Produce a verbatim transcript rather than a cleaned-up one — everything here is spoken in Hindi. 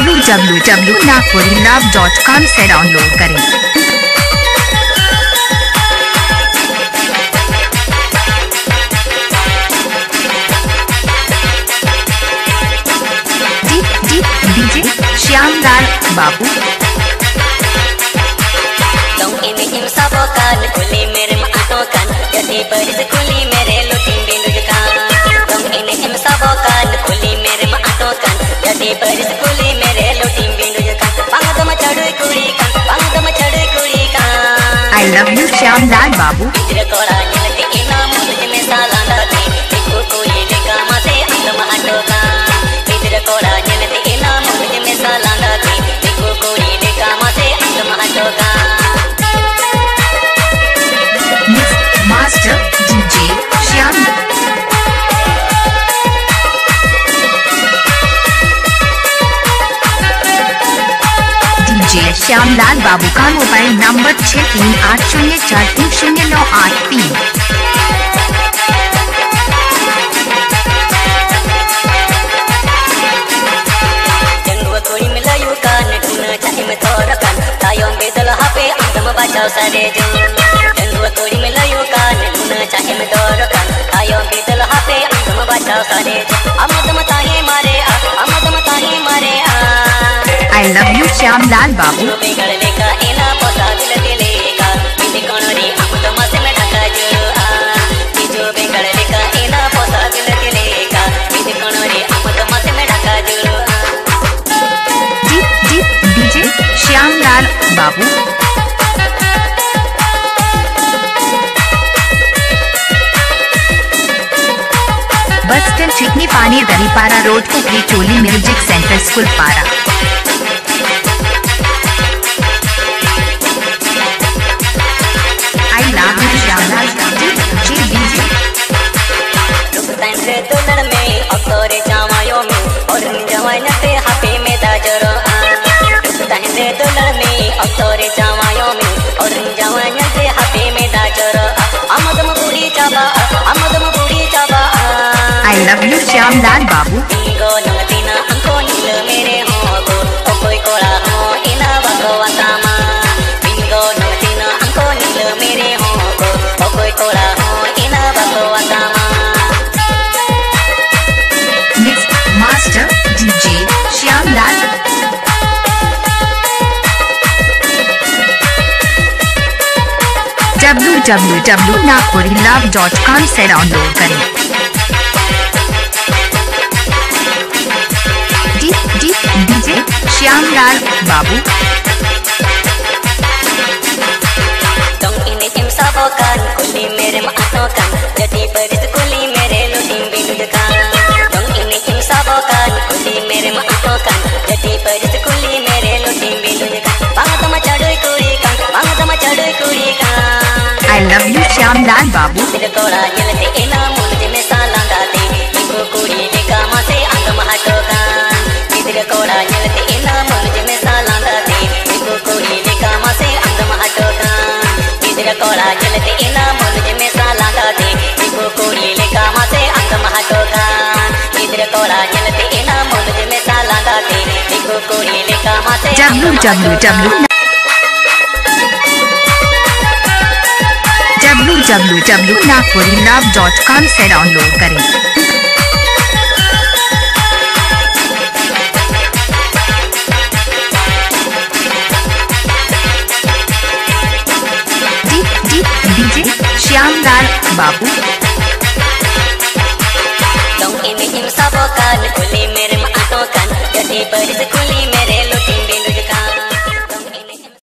W W W dot Nagpuri love dot com से डाउनलोड करें। डीजे श्यामलाल बाबू कान खुली मेरे माटो कान यदि बरिस खुली मेरे लोटिंग बिंदु कान तुम इन्हें हिम सब कान खुली मेरे माटो कान यदि बरिस खुली मेरे लोटिंग बिंदु कान पांग दम चढ़े कुड़ी कान पांग दम चढ़े कुड़ी कान I love you Shyamlal Babu इधर कोड़ा निलते इना मुझ में साला दाती देखो कोई लेका मासे अंदम हाटो कान इधर कोड़ा निलते इना मुझ में साला दाती देखो कोई लेका मासे अंदम हाटो कान master DJ Shyam DJ Shyamlal Babu का मोबाइल नंबर छः तीन आठ शून्य चार तीन शून्य नौ आठ तीन। सारे जो चंदुआ कोड़ी में लायो कान गुना चाहे में डर कान आयो बेदल हाथे अंदम बचाओ सारे जो अमदम ताहे मारे आ अमदम ताहे मारे आ I love you Shyamlal Babu जो बेगड़ लेका एना पोसा दिल दिले का बिन कोनरी अमदम से में ढका जो आ जो बेगड़ लेका एना पोसा दिल दिले का बिन कोनरी अमदम से में ढका जो आ डीजे श्यामलाल बाबू बस स्टैंड चिकनी पानी दरीपारा रोड कुकरी चोली म्यूजिक सेंटर स्कूल पारा। I love you Shyamlal ji DJ रुकतान से दुलड़ में अक्सर जावायों में और जवान से हाथे में दाजरो आ रुकतान से दुलड़ में अक्सर जावायों में और जवान से हाथे में दाजरो आ अमदम पूरी चाबा अमदम पूरी चाबा I love you Shyamlal Babu इंगो नंगतीना अंको नील मेरे हो गो ओ कोई कोड़ा हो इना भगवतामा इंगो नंगतीना अंको नील मेरे हो गो ओ कोई कोड़ा हो इना भगवतामा mix master DJ Shyamlal W W W dot Nagpuri love dot com से डाउनलोड करें। डीजे श्यामलाल बाबू तुम इन्हें हिम सब कान खुली मेरे माटो कान यदि बरिस खुली मेरे लोटिंग बिंदु कान तुम इन्हें हिम सब कान खुली मेरे माटो कान यदि बरिस खुली मेरे लोटिंग बिंदु कान पांग दम चढ़े कुड़ी कान पांग दम चढ़े कुड़ी कान I love you Shyamlal Babu इधर कोड़ा निलते इना मुझ में साला दाती देखो कुड़ी लेका मासे अंदम हाटो कान इधर कोड़ा निलते इना मुझ में साला दाती देखो कुड़ी लेका मासे अंदम हाटो कान इधर कोड़ा निलते इना मुझ में साला दाती देखो कुड़ी लेका मासे अंदम हाटो कान इधर कोड़ा निलते इना मुझ में साला दाती देखो कुड़ी लेका मासे W W W W W W dot Nagpuri love dot com से डाउनलोड करें। डीजे श्यामलाल बाबू तुम इन्हें हिम सब कान खुली मेरे माटो कान यदि बरिस खुली मेरे लोटिंग